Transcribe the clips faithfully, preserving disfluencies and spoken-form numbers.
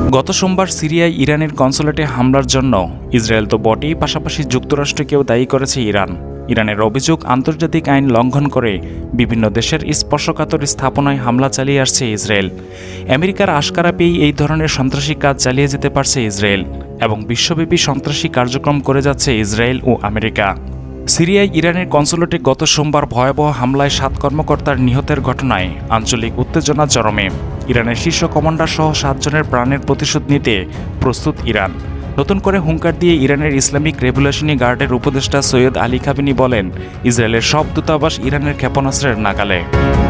গত সোমবার সিরিয়ায় ইরানের কনসুলেটে হামলার জন্য ইসরায়েল তো বটেই, পাশাপাশি যুক্তরাষ্ট্রকেও দায়ী করেছে ইরান। ইরানের অভিযোগ, আন্তর্জাতিক আইন লঙ্ঘন করে বিভিন্ন দেশের স্পর্শকাতর স্থাপনায় হামলা চালিয়ে আসছে ইসরায়েল। আমেরিকার আশকারা পেয়েই এই ধরনের সন্ত্রাসী কাজ চালিয়ে যেতে পারছে ইসরায়েল এবং বিশ্বব্যাপী সন্ত্রাসী কার্যক্রম করে যাচ্ছে ইসরায়েল ও আমেরিকা। সিরিয়ায় ইরানের কনসুলেটে গত সোমবার ভয়াবহ হামলায় সাত কর্মকর্তার নিহতের ঘটনায় আঞ্চলিক উত্তেজনা চরমে। ইরানের শীর্ষ কমান্ডার সহ সাতজনের প্রাণের প্রতিশোধ নিতে প্রস্তুত ইরান। নতুন করে হুঙ্কার দিয়ে ইরানের ইসলামিক রেভলিউশনারি গার্ডের উপদেষ্টা সৈয়দ আলী খামেনি বলেন, ইসরায়েলের সব দূতাবাস ইরানের ক্ষেপণাস্ত্রের নাগালে।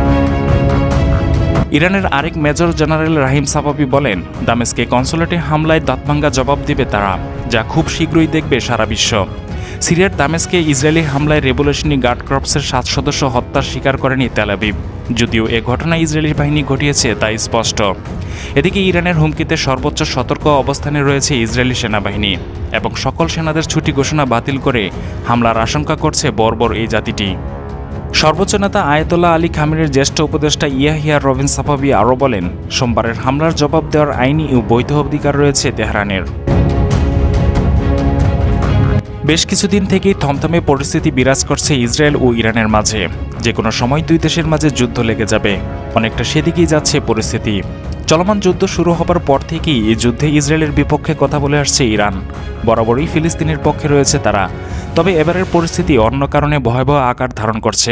ইরানের আরেক মেজর জেনারেল রাহিম সাফাভি বলেন, দামেস্কে কনসুলেটে হামলায় দাঁতভাঙ্গা জবাব দিবে তারা, যা খুব শীঘ্রই দেখবে সারা বিশ্ব। সিরিয়ার দামেস্কে ইসরায়েলি হামলায় রেভলিউশনারি গার্ড কর্পসের সাত সদস্য হত্যার স্বীকার করেনি তেল আবিব, যদিও এ ঘটনা ইসরায়েলি বাহিনী ঘটিয়েছে তা স্পষ্ট। এদিকে ইরানের হুমকিতে সর্বোচ্চ সতর্ক অবস্থানে রয়েছে ইসরায়েলি সেনাবাহিনী এবং সকল সেনাদের ছুটি ঘোষণা বাতিল করে হামলার আশঙ্কা করছে বর্বর এই জাতিটি। সর্বোচ্চ নেতা আয়াতোল্লাহ আলী খামেনির জ্যেষ্ঠ উপদেষ্টা ইয়াহিয়া রবিন সাফাভি আরও বলেন, সোমবারের হামলার জবাব দেওয়ার আইনি ও বৈধ অধিকার রয়েছে তেহরানের। বেশ কিছুদিন থেকেই থমথমে পরিস্থিতি বিরাজ করছে ইসরায়েল ও ইরানের মাঝে। যে কোনো সময় দুই দেশের মাঝে যুদ্ধ লেগে যাবে, অনেকটা সেদিকেই যাচ্ছে পরিস্থিতি। চলমান যুদ্ধ শুরু হবার পর থেকেই এই যুদ্ধে ইসরায়েলের বিপক্ষে কথা বলে আসছে ইরান। বরাবরই ফিলিস্তিনের পক্ষে রয়েছে তারা, তবে এবারের পরিস্থিতি অন্য কারণে ভয়াবহ আকার ধারণ করছে।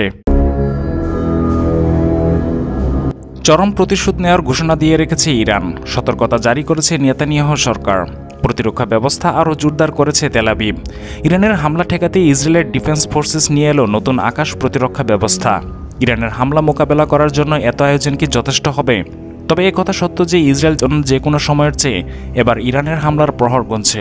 চরম প্রতিশোধ নেওয়ার ঘোষণা দিয়ে রেখেছে ইরান, সতর্কতা জারি করেছে নেতানিয়াহু সরকার। প্রতিরক্ষা ব্যবস্থা আরও জোরদার করেছে তেল আবিব। ইরানের হামলা ঠেকাতে ইসরায়েলের ডিফেন্স ফোর্সেস নিয়ে এলো নতুন আকাশ প্রতিরক্ষা ব্যবস্থা। ইরানের হামলা মোকাবেলা করার জন্য এত আয়োজন কি যথেষ্ট হবে? তবে এ কথা সত্য যে ইসরায়েল যে কোনো সময়ের চেয়ে এবার ইরানের হামলার প্রহর গুনছে।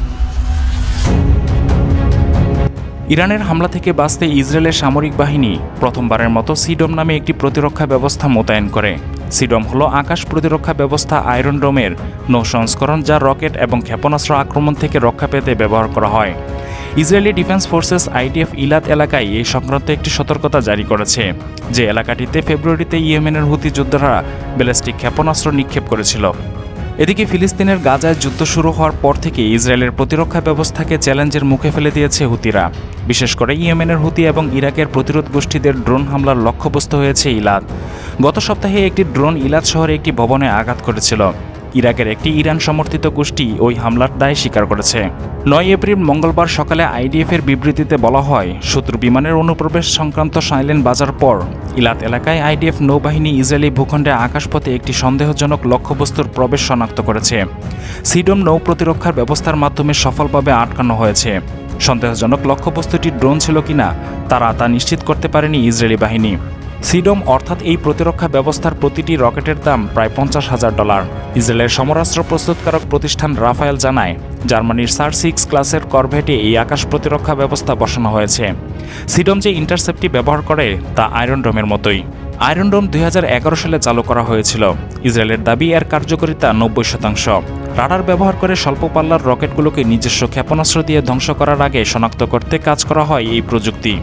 ইরানের হামলা থেকে বাঁচতে ইসরায়েলের সামরিক বাহিনী প্রথমবারের মতো সিডম নামে একটি প্রতিরক্ষা ব্যবস্থা মোতায়েন করে। সিডম হলো আকাশ প্রতিরক্ষা ব্যবস্থা আয়রন ডোমের নৌ সংস্করণ, যা রকেট এবং ক্ষেপণাস্ত্র আক্রমণ থেকে রক্ষা পেতে ব্যবহার করা হয়। Israeli Defense Forces IDF Eilat এলাকায় এই সংক্রান্ত একটি সতর্কতা জারি করেছে, যে এলাকাটিতে ফেব্রুয়ারিতে ইয়েমেনের হুতি যোদ্ধারা ব্যালিস্টিক ক্ষেপণাস্ত্র নিক্ষেপ করেছিল। এদিকে ফিলিস্তিনের গাজায় যুদ্ধ শুরু হওয়ার পর থেকে ইসরায়েলের প্রতিরক্ষা ব্যবস্থাকে চ্যালেঞ্জের মুখে ফেলে দিয়েছে হুতিরা। বিশেষ করে ইয়েমেনের হুতি এবং ইরাকের প্রতিরোধ গোষ্ঠীদের ড্রোন হামলার লক্ষ্যবস্তু হয়েছে ইলাত। গত সপ্তাহে একটি ড্রোন ইলাত শহরে একটি ভবনে আঘাত করেছিল। ইরাকের একটি ইরান সমর্থিত গোষ্ঠী ওই হামলার দায় স্বীকার করেছে। নয় এপ্রিল মঙ্গলবার সকালে আইডিএফের বিবৃতিতে বলা হয়, শত্রু বিমানের অনুপ্রবেশ সংক্রান্ত সাইলেন্ট বাজার পর ইলাত এলাকায় আইডিএফ নৌবাহিনী ইসরায়েলি ভূখণ্ডে আকাশপথে একটি সন্দেহজনক লক্ষ্যবস্তুর প্রবেশ শনাক্ত করেছে। সিডম নৌ প্রতিরক্ষার ব্যবস্থার মাধ্যমে সফলভাবে আটকানো হয়েছে। সন্দেহজনক লক্ষ্যবস্তুটি ড্রোন ছিল কিনা তারা তা নিশ্চিত করতে পারেনি ইসরায়েলি বাহিনী। সিডম অর্থাৎ এই প্রতিরক্ষা ব্যবস্থার প্রতিটি রকেটের দাম প্রায় পঞ্চাশ হাজার ডলার। ইসরায়েলের সমরাস্ত্র প্রস্তুতকারক প্রতিষ্ঠান রাফায়েল জানায়, জার্মানির সার সিক্স ক্লাসের করভেটে এই আকাশ প্রতিরক্ষা ব্যবস্থা বসানো হয়েছে। সিডম যে ইন্টারসেপ্টটি ব্যবহার করে তা আয়রন ডোমের মতোই। আয়রন ডোম দুই হাজার এগারো সালে চালু করা হয়েছিল। ইসরায়েলের দাবি এর কার্যকারিতা নব্বই শতাংশ। রাডার ব্যবহার করে স্বল্প পাল্লার রকেটগুলোকে নিজস্ব ক্ষেপণাস্ত্র দিয়ে ধ্বংস করার আগে শনাক্ত করতে কাজ করা হয় এই প্রযুক্তি।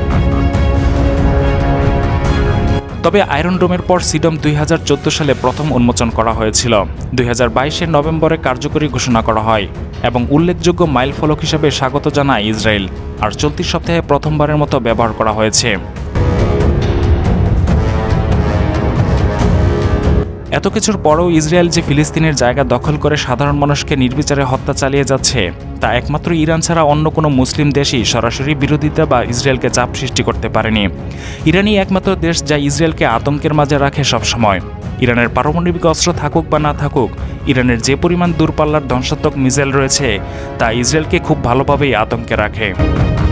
তবে আয়রন ডোমের পর সিডম দুই হাজার চোদ্দ সালে প্রথম উন্মোচন করা হয়েছিল। দুই হাজার বাইশের নভেম্বরে কার্যকরী ঘোষণা করা হয় এবং উল্লেখযোগ্য মাইলফলক হিসেবে স্বাগত জানায় ইসরায়েল। আর চলতি সপ্তাহে প্রথমবারের মতো ব্যবহার করা হয়েছে। এত কিছুর পরেও ইসরায়েল যে ফিলিস্তিনের জায়গা দখল করে সাধারণ মানুষকে নির্বিচারে হত্যা চালিয়ে যাচ্ছে, তা একমাত্র ইরান ছাড়া অন্য কোনো মুসলিম দেশই সরাসরি বিরোধিতা বা ইসরায়েলকে চাপ সৃষ্টি করতে পারেনি। ইরানই একমাত্র দেশ যা ইসরায়েলকে আতঙ্কের মাঝে রাখে সবসময়। ইরানের পারমাণবিক অস্ত্র থাকুক বা না থাকুক, ইরানের যে পরিমাণ দূরপাল্লার ধ্বংসাত্মক মিসাইল রয়েছে তা ইসরায়েলকে খুব ভালোভাবেই আতঙ্কে রাখে।